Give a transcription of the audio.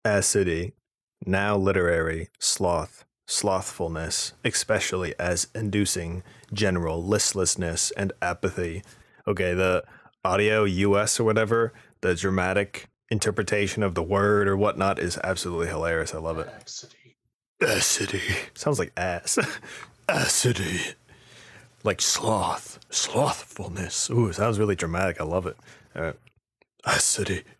Accidie, now literary, sloth, slothfulness, especially as inducing general listlessness and apathy. Okay, the audio US or whatever, the dramatic interpretation of the word or whatnot is absolutely hilarious. I love it. Accidie. Accidie. Sounds like ass. Accidie. Like sloth, slothfulness. Ooh, sounds really dramatic. I love it. All right. Accidie.